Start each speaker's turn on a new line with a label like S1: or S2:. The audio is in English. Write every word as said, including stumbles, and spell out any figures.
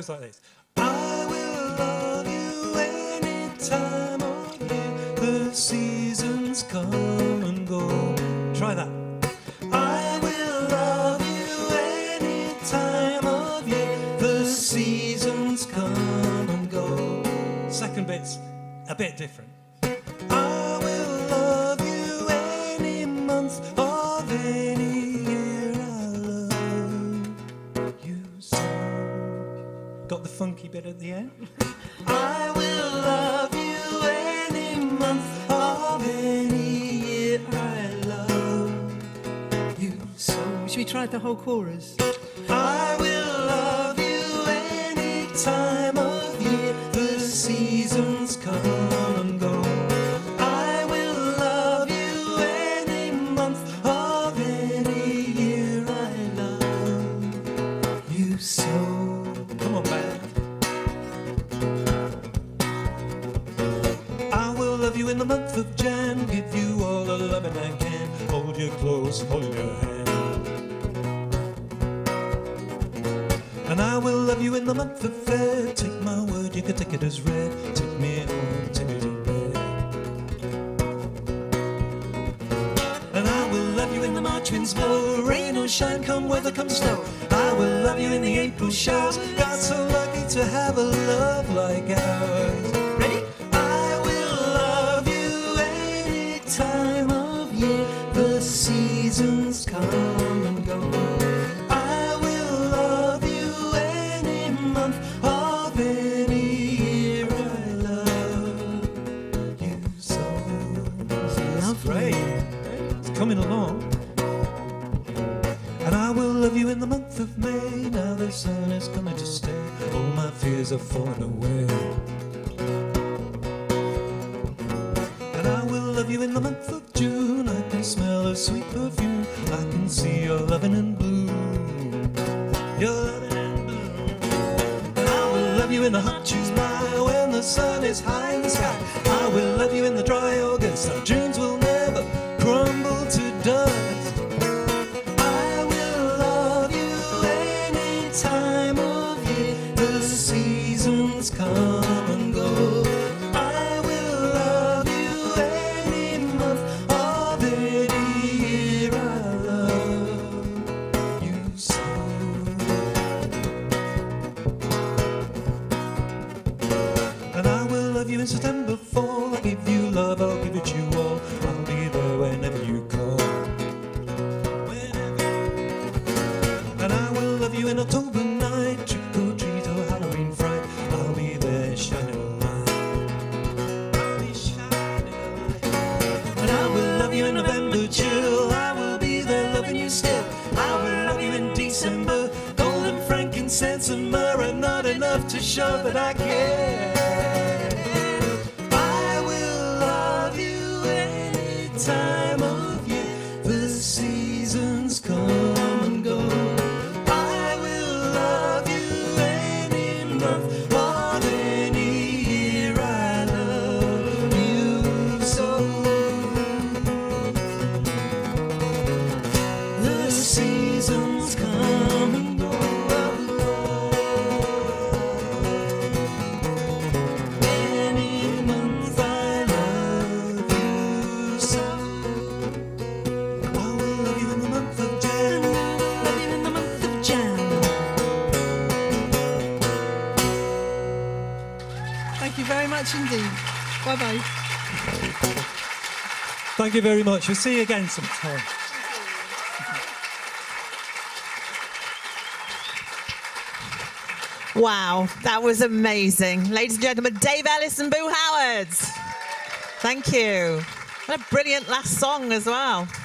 S1: goes like this. I will love you any time of year. The seasons come and go. Try that. I will love you any time of year. The seasons come and go. Second bit's a bit different. I will love you any month of any year. I love you so. Got the funky bit at the end? I will love you any month of any year. I love you so.
S2: Should we try the whole chorus?
S1: I will love you any time of year. The seasons come and go. I will love you any month of any year. I love you so. Come on, band. I will love you in the month of Jan. Give you all the loving I can. Hold you close, hold your hand. And I will love you in the month of Feb. Take my word, you can take it as read. Take me home, take me to bed. And I will love you in the March winds blow. Rain or shine, come weather, come snow. I will love you in the April showers. Got so lucky to have a love like ours. Ready? I will love you any time of year. The seasons come and go. I will love you any month of any year. I love you so. That's great. It's coming along. And I will love you in the month of May. Now the sun is coming to stay. All my fears are falling away. And I will love you in the month of June. I can smell a sweet perfume. I can see your loving in bloom. Your loving in bloom. And I will love you in the hot July when the sun is high in the sky. I will love you in the dry August. Our dreams will never crumble to dust. I will love you any time of year. The seasons come and go. I will love you any month of any year. I love you so. And I will love you in September fall. I'll give you love, I'll give it you all. I'll be there whenever you call. Whenever. And I will love you in October night. Trick or treat or Halloween fright. I'll be there shining a light. I'll be shining a light. And I will love you in November chill. I will be there loving you still. I will love you in December. Golden frankincense and myrrh, not enough to show that I care. I will love you any time of year. The seasons come and go. I will love you any month of any year. I love you so. The seasons come and go. Any month I love you so. I will love you in the month of Jan.
S2: Love you in the month of Jan. Thank you very much indeed. Bye-bye.
S1: Thank you very much. We'll see you again sometime.
S3: Wow, that was amazing. Ladies and gentlemen, Dave Ellis and Boo Howard. Thank you. What a brilliant last song as well.